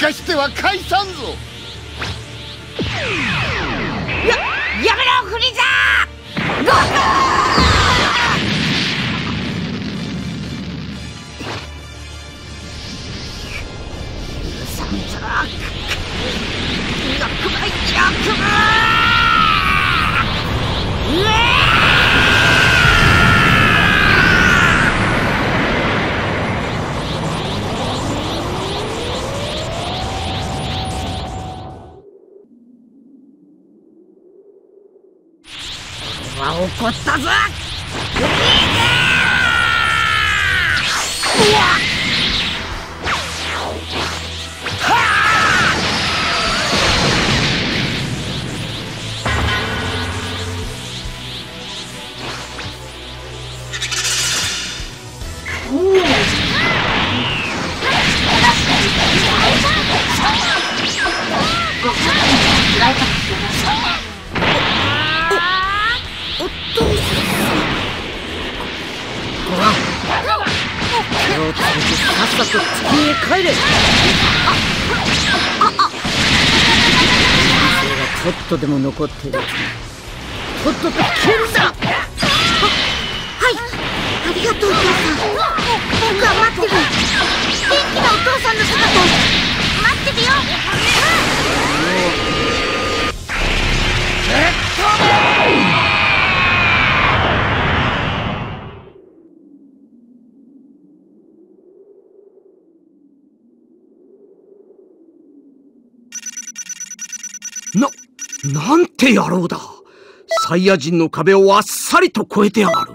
かしては返さんぞ。 やめろフリーザー。ゴー怒ったぞ。さっさと地球へ帰れ。それがちょっとでも残っている。とっとと消えるんだ。はい、ありがとうお父さん。僕は待ってる。元気なお父さんの姿待ってるよ。 なんて野郎だ。サイヤ人の壁をあっさりと越えてやがる。